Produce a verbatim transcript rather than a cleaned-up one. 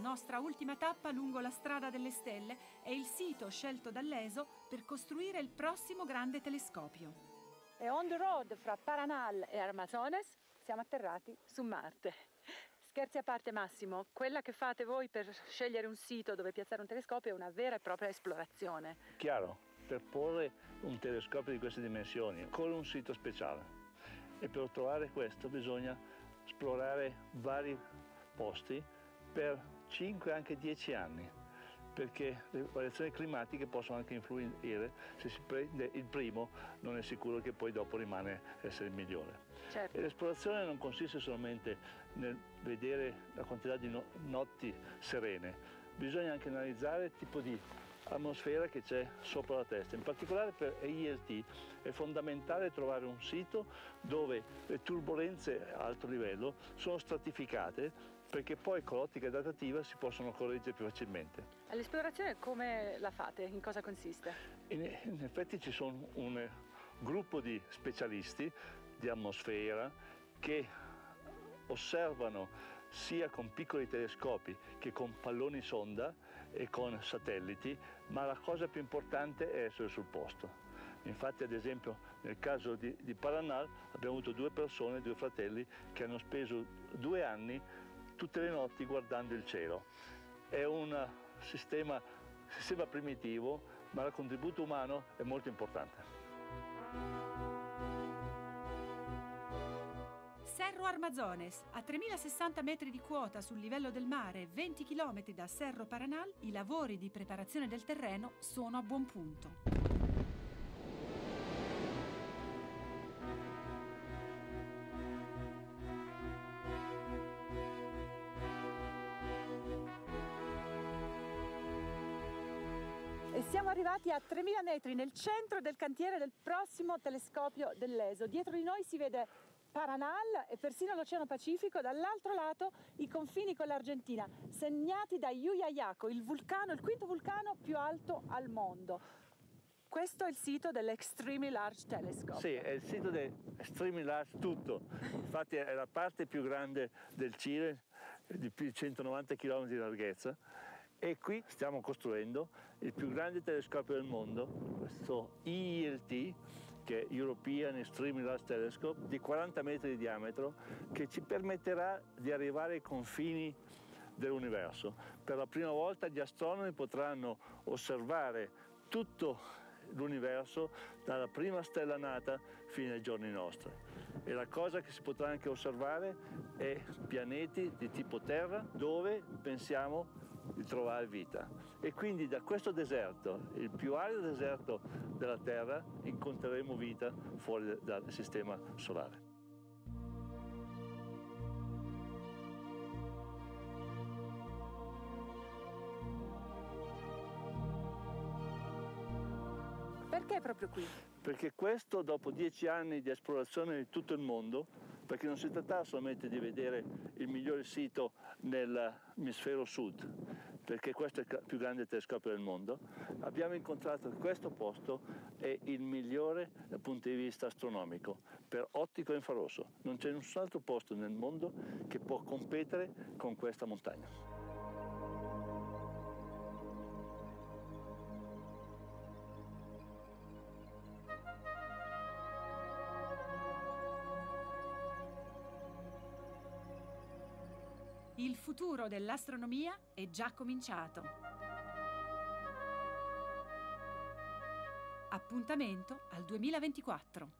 nostra ultima tappa lungo la strada delle stelle è il sito scelto dall'E S O per costruire il prossimo grande telescopio. E on the road fra Paranal e Amazones siamo atterrati su Marte. Scherzi a parte, Massimo, quella che fate voi per scegliere un sito dove piazzare un telescopio è una vera e propria esplorazione. Chiaro, per porre un telescopio di queste dimensioni occorre un sito speciale e per trovare questo bisogna esplorare vari posti per cinque, anche dieci anni, perché le variazioni climatiche possono anche influire. Se si prende il primo non è sicuro che poi dopo rimane essere il migliore. Certo. E l'esplorazione non consiste solamente nel vedere la quantità di no notti serene, bisogna anche analizzare il tipo di atmosfera che c'è sopra la testa. In particolare per I L T è fondamentale trovare un sito dove le turbolenze a alto livello sono stratificate, perché poi con l'ottica datativa si possono correggere più facilmente. L'esplorazione come la fate? In cosa consiste? In, in effetti ci sono un gruppo di specialisti di atmosfera che osservano sia con piccoli telescopi che con palloni sonda e con satelliti, ma la cosa più importante è essere sul posto. Infatti, ad esempio, nel caso di, di Paranal abbiamo avuto due persone, due fratelli, che hanno speso due anni tutte le notti guardando il cielo. È un sistema, sistema primitivo, ma il contributo umano è molto importante. Cerro Armazones, a tremilasessanta metri di quota sul livello del mare e venti chilometri da Cerro Paranal, i lavori di preparazione del terreno sono a buon punto. E siamo arrivati a tremila metri nel centro del cantiere del prossimo telescopio dell'E S O. Dietro di noi si vede Paranal e persino l'Oceano Pacifico, dall'altro lato i confini con l'Argentina, segnati da Llullaillaco, il vulcano, il quinto vulcano più alto al mondo. Questo è il sito dell'Extremely Large Telescope. Sì, è il sito dell'Extremely Large tutto. Infatti è la parte più grande del Cile, di più di centonovanta chilometri di larghezza. E qui stiamo costruendo il più grande telescopio del mondo, questo I L T, che è European Extremely Large Telescope, di quaranta metri di diametro, che ci permetterà di arrivare ai confini dell'universo. Per la prima volta gli astronomi potranno osservare tutto l'universo dalla prima stella nata fino ai giorni nostri. E la cosa che si potrà anche osservare è pianeti di tipo Terra dove pensiamo di trovare vita. E quindi da questo deserto, il più arido deserto della Terra, incontreremo vita fuori dal sistema solare. Perché proprio qui? Perché questo, dopo dieci anni di esplorazione di tutto il mondo, perché non si trattava solamente di vedere il migliore sito nell'emisfero sud, perché questo è il più grande telescopio del mondo, abbiamo incontrato che questo posto è il migliore dal punto di vista astronomico, per ottico e infrarosso. Non c'è nessun altro posto nel mondo che può competere con questa montagna. Il futuro dell'astronomia è già cominciato. Appuntamento al duemilaventiquattro.